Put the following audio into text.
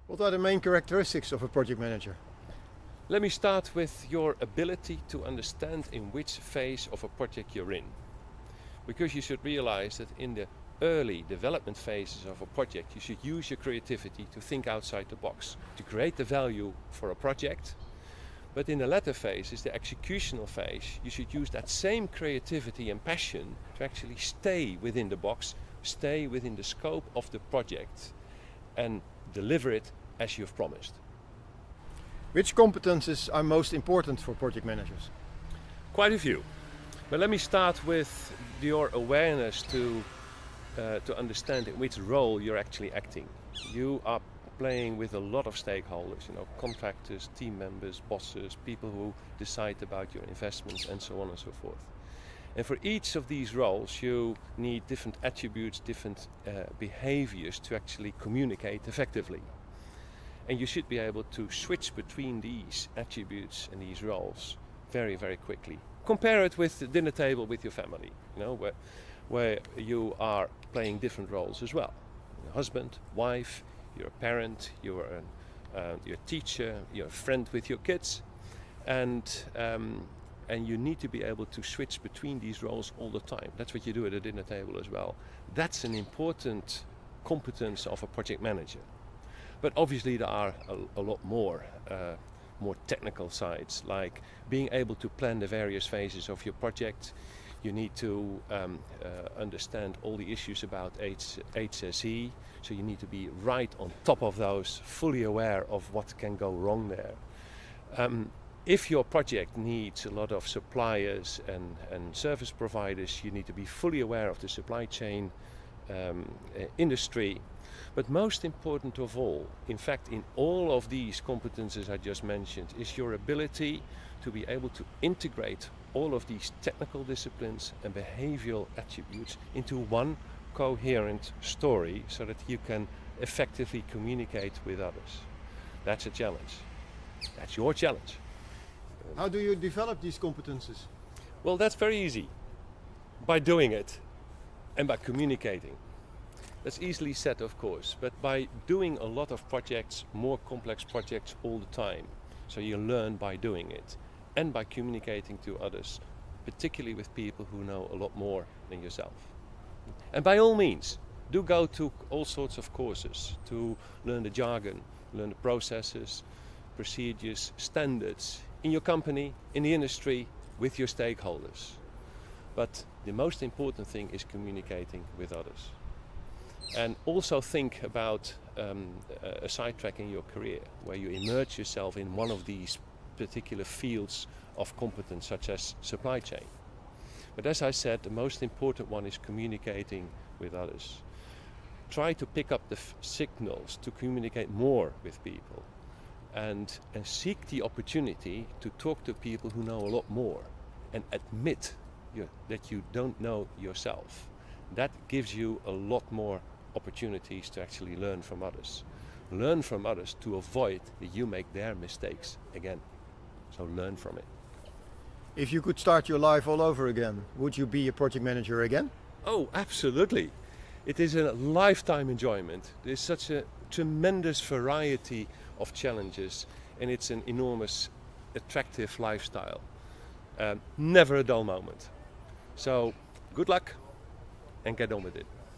What are the main characteristics of a project manager? Let me start with your ability to understand in which phase of a project you're in. Because you should realize that in the early development phases of a project, you should use your creativity to think outside the box, to create the value for a project. But in the latter phases, the executional phase, you should use that same creativity and passion to actually stay within the box, stay within the scope of the project, and deliver it as you've promised. Which competences are most important for project managers? Quite a few. But let me start with your awareness to understand in which role you're actually acting. You are playing with a lot of stakeholders, contractors, team members, bosses, people who decide about your investments, and so on and so forth. And for each of these roles, you need different attributes, different behaviors to actually communicate effectively. And you should be able to switch between these attributes and these roles very, very quickly. Compare it with the dinner table with your family, where you are playing different roles as well. You're a husband, wife, you're a parent, you're a teacher, you're a friend with your kids, and you need to be able to switch between these roles all the time. That's what you do at a dinner table as well. That's an important competence of a project manager. But obviously there are a lot more technical sides, like being able to plan the various phases of your project. You need to understand all the issues about HSE, so you need to be right on top of those, fully aware of what can go wrong there. If your project needs a lot of suppliers and service providers, you need to be fully aware of the supply chain industry. But most important of all, in fact, in all of these competences I just mentioned, is your ability to be able to integrate all of these technical disciplines and behavioral attributes into one coherent story so that you can effectively communicate with others. That's a challenge. That's your challenge. How do you develop these competences? Well, that's very easy. By doing it and by communicating. That's easily said, of course, but by doing a lot of projects, more complex projects all the time. So you learn by doing it and by communicating to others, particularly with people who know a lot more than yourself. And by all means, do go to all sorts of courses to learn the jargon, learn the processes, procedures, standards in your company, in the industry, with your stakeholders. But the most important thing is communicating with others. And also think about a sidetrack in your career where you immerse yourself in one of these particular fields of competence, such as supply chain. But as I said, the most important one is communicating with others. Try to pick up the signals to communicate more with people and seek the opportunity to talk to people who know a lot more and admit that you don't know yourself. That gives you a lot more opportunities to actually learn from others. Learn from others to avoid that you make their mistakes again. So learn from it. If you could start your life all over again, would you be a project manager again? Oh, absolutely. It is a lifetime enjoyment. There's such a tremendous variety of challenges, and it's an enormous, attractive lifestyle. Never a dull moment. So good luck and get on with it.